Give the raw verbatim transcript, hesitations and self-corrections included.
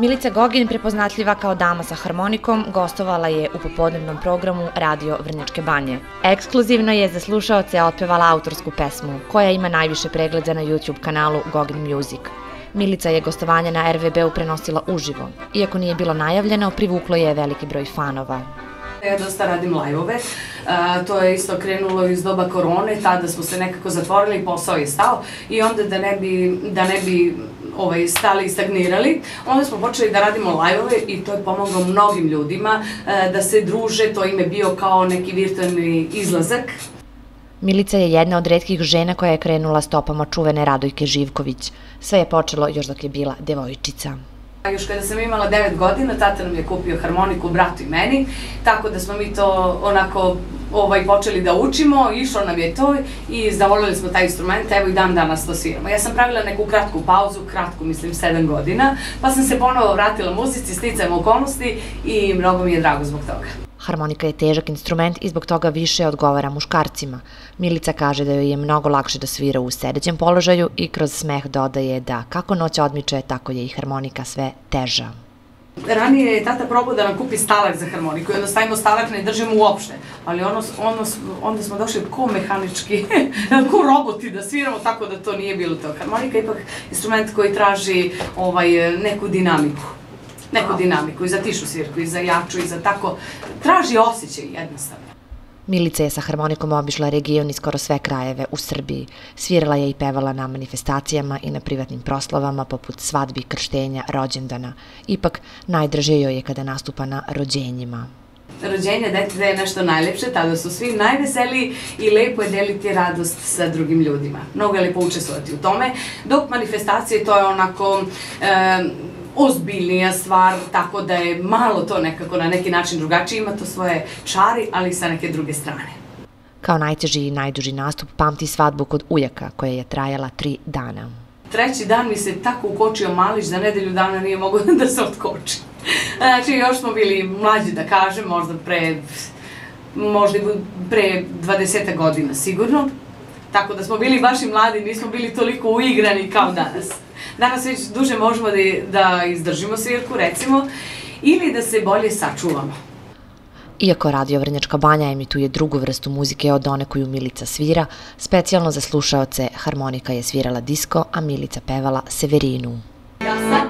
Milica Gogin, prepoznatljiva kao dama sa harmonikom, gostovala je u popodnevnom programu Radio Vrnjačke Banje. Ekskluzivno je za slušaoce otpevala autorsku pesmu, koja ima najviše pregleda na YouTube kanalu Gogin Music. Milica je gostovanje na er ve be u prenosila uživo. Iako nije bilo najavljeno, privuklo je veliki broj fanova. Ja dosta radim live-ove, to je isto krenulo iz doba korone, tada smo se nekako zatvorili, posao je stao i onda da ne bi, da ne bi ovaj, stali i stagnirali, onda smo počeli da radimo live-ove i to je pomoglo mnogim ljudima da se druže, to im je bio kao neki virtualni izlazak. Milica je jedna od retkih žena koja je krenula stopama čuvene Radojke Živković. Sve je počelo još dok je bila devojčica. Još kada sam imala devet godina, tata nam je kupio harmoniku bratu i meni, tako da smo mi to onako ovaj, počeli da učimo, išlo nam je to i zavoljeli smo taj instrument, evo i dan danas to sviramo. Ja sam pravila neku kratku pauzu, kratku mislim sedam godina, pa sam se ponovo vratila muzici, sticajem okolnosti i mnogo mi je drago zbog toga. Harmonika je težak instrument i zbog toga više odgovara muškarcima. Milica kaže da joj je mnogo lakše da svira u sedećem položaju i kroz smeh dodaje da kako noć odmiče, tako je i harmonika sve teža. Ranije je tata probao da nam kupi stalak za harmoniku i onda stavimo stalak, ne držimo uopšte, ali ono, ono, onda smo došli ko mehanički, ko roboti da sviramo, tako da to nije bilo to. Harmonika je ipak instrument koji traži ovaj, neku dinamiku. neku dinamiku i za tišu svirku, i za jaču, i za tako, traži osjećaj jednostavno. Milica je sa harmonikom obišla region i skoro sve krajeve u Srbiji. Svirala je i pevala na manifestacijama i na privatnim proslavama poput svadbi, krštenja, rođendana. Ipak, najdraže joj je kada nastupa na rođenjima. Rođenje deteta je nešto najlepše, tada su svi najveseliji i lepo je deliti radost sa drugim ljudima. Mnogo je lepo učestvovati u tome, dok manifestacije to je onako ozbiljnija stvar, tako da je malo to nekako na neki način drugačije, ima to svoje čari, ali sa neke druge strane. Kao najteži i najduži nastup pamti svadbu kod ujaka, koja je trajala tri dana. Treći dan mi se tako ukočio malić da nedelju dana nije mogao da se otkoči. Znači, još smo bili mlađi, da kažem, možda pre, možda pre dvadesetak godina sigurno. Tako da smo bili baš i mladi, nismo bili toliko uigrani kao danas. Danas već duže možemo da izdržimo svirku, recimo, ili da se bolje sačuvamo. Iako Radio Vrnjačka Banja emituje drugu vrstu muzike od one koju Milica svira, specijalno za slušaoce harmonika je svirala disko, a Milica pevala Severinu.